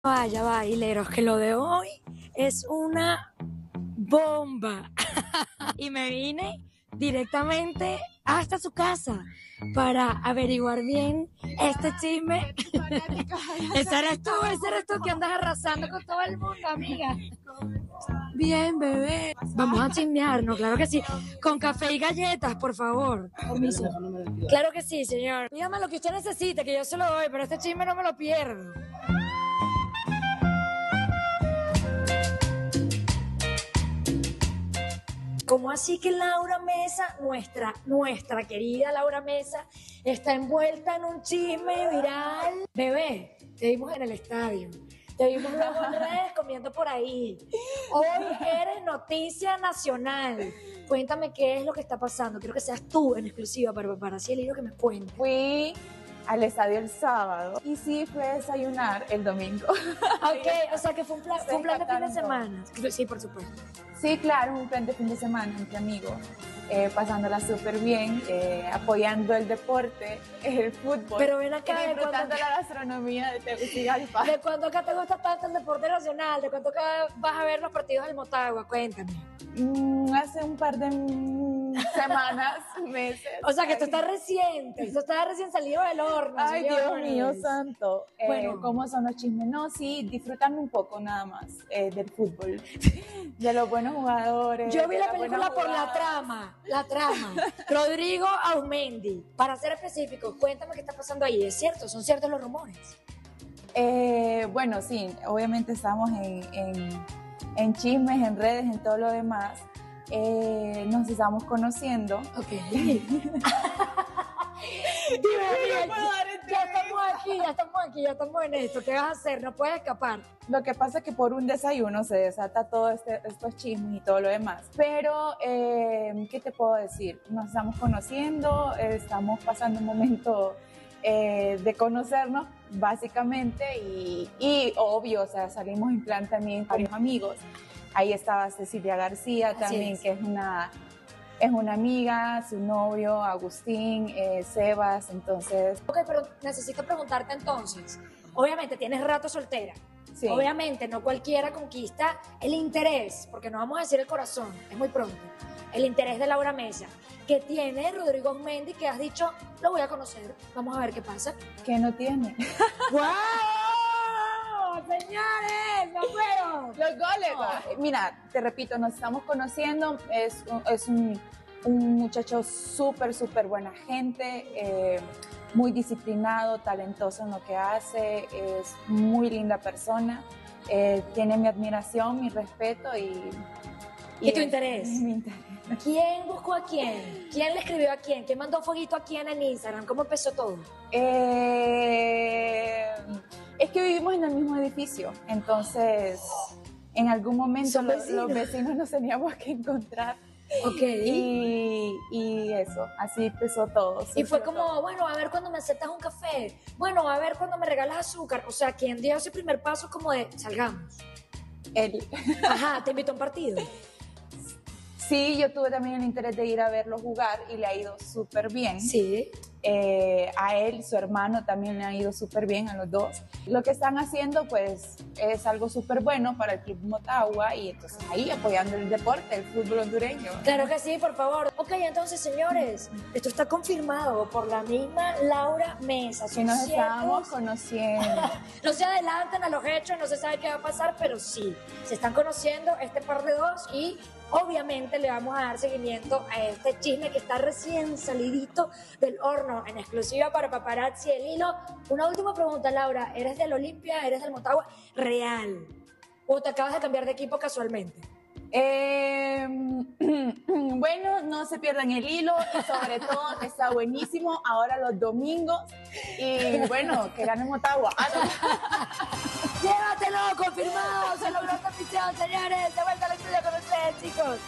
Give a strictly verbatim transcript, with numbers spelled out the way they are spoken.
Vaya, va, hileros, que lo de hoy es una bomba. Y me vine directamente hasta su casa para averiguar bien este chisme. Ese eres tú, ese eres tú que andas arrasando con todo el mundo, amiga. Bien, bebé. Vamos a chismearnos, claro que sí. Con café y galletas, por favor. Permiso. Claro que sí, señor. Dígame lo que usted necesite, que yo se lo doy, pero este chisme no me lo pierdo. ¿Cómo así que Laura Mesa, nuestra, nuestra querida Laura Mesa, está envuelta en un chisme viral? Bebé, te vimos en el estadio, te vimos luego en redes comiendo por ahí. Hoy eres noticia nacional. Cuéntame qué es lo que está pasando. Quiero que seas tú en exclusiva para, para así el hilo que me cuente. Fui al estadio el sábado y sí fui a desayunar el domingo. Ok, o sea que fue un plan, fue un plan de fin de semana. Sí, por supuesto. Sí, claro, un plan de fin de semana entre amigos, eh, pasándola súper bien, eh, apoyando el deporte, el fútbol. Pero ven acá, y disfrutando la gastronomía de Tegucigalpa. ¿De cuándo acá te gusta tanto el deporte nacional? ¿De cuándo acá vas a ver los partidos del Motagua? Cuéntame. Mm, hace un par de mm, semanas, meses. O sea que tú estás reciente, tú estás recién salido del horno. Ay, Dios señores. mío santo. Eh, Bueno. ¿Cómo son los chismes? No, sí, disfrutando un poco nada más eh, del fútbol, de los buenos jugadores. Yo vi la las película buenas por la jugadas. trama, la trama. Rodrigo Auzmendi. Para ser específicos, cuéntame qué está pasando ahí. ¿Es cierto? ¿Son ciertos los rumores? Eh, bueno, sí, obviamente estamos en, en, en chismes, en redes, en todo lo demás. Eh, nos estamos conociendo. Ok. Dime, amiga, ya estamos aquí, ya estamos aquí, ya estamos en esto. ¿Qué vas a hacer? No puedes escapar. Lo que pasa es que por un desayuno se desata todo este, estos chismes y todo lo demás. Pero, eh, ¿qué te puedo decir? Nos estamos conociendo, eh, estamos pasando un momento eh, de conocernos, básicamente, y, y obvio, o sea, salimos en plan también con varios amigos. Ahí estaba Cecilia García Así también, es. que es una... Es una amiga, su novio, Agustín, eh, Sebas, entonces... Ok, pero necesito preguntarte entonces. Obviamente tienes rato soltera. Sí. Obviamente no cualquiera conquista el interés, porque no vamos a decir el corazón, es muy pronto. El interés de Laura Mesa, que tiene Rodrigo Auzmendi, que has dicho, lo voy a conocer, vamos a ver qué pasa. ¿Qué no tiene? ¡Wow! ¡Señores! ¡No puedo! Los goles. No. Mira, te repito, nos estamos conociendo, es, un- es un, un muchacho súper, súper buena gente, eh, muy disciplinado, talentoso en lo que hace, es muy linda persona, eh, tiene mi admiración, mi respeto y... ¿Y tu es interés? Mi interés. ¿Quién buscó a quién? ¿Quién le escribió a quién? ¿Quién mandó fueguito a quién en Instagram? ¿Cómo empezó todo? Eh, es que vivimos en el mismo edificio, entonces en algún momento ¿Son los, vecinos? los vecinos nos teníamos que encontrar. Ok. Y, y eso, así empezó todo. Y fue surgió como, todo. bueno, a ver cuando me aceptas un café. Bueno, a ver cuando me regalas azúcar. O sea, quien dio ese primer paso como de, salgamos. Él. Ajá, te invito a un partido. Sí, yo tuve también el interés de ir a verlo jugar y le ha ido súper bien. Sí. Eh, a él, su hermano también le ha ido súper bien, a los dos. Lo que están haciendo pues es algo súper bueno para el Club Motagua y entonces ahí apoyando el deporte, el fútbol hondureño. Claro que sí, por favor. Ok, entonces, señores, esto está confirmado por la misma Laura Mesa. Que ¿Son nos estábamos ciertos? conociendo. No se adelantan a los hechos, no se sabe qué va a pasar, pero sí, se están conociendo este par de dos y obviamente le vamos a dar seguimiento a este chisme que está recién salidito del horno en exclusiva para Paparazzi El Hilo. Una última pregunta, Laura, ¿eres del Olimpia, eres del Motagua real o te acabas de cambiar de equipo casualmente? Eh, bueno, no se pierdan el hilo y sobre todo que está buenísimo ahora los domingos y bueno, que gane Motagua. Ah, no. ¡Llévatelo! ¡Confirmado! ¡Se logró esta misión, señores! ¡De vuelta al estudio con ustedes, chicos!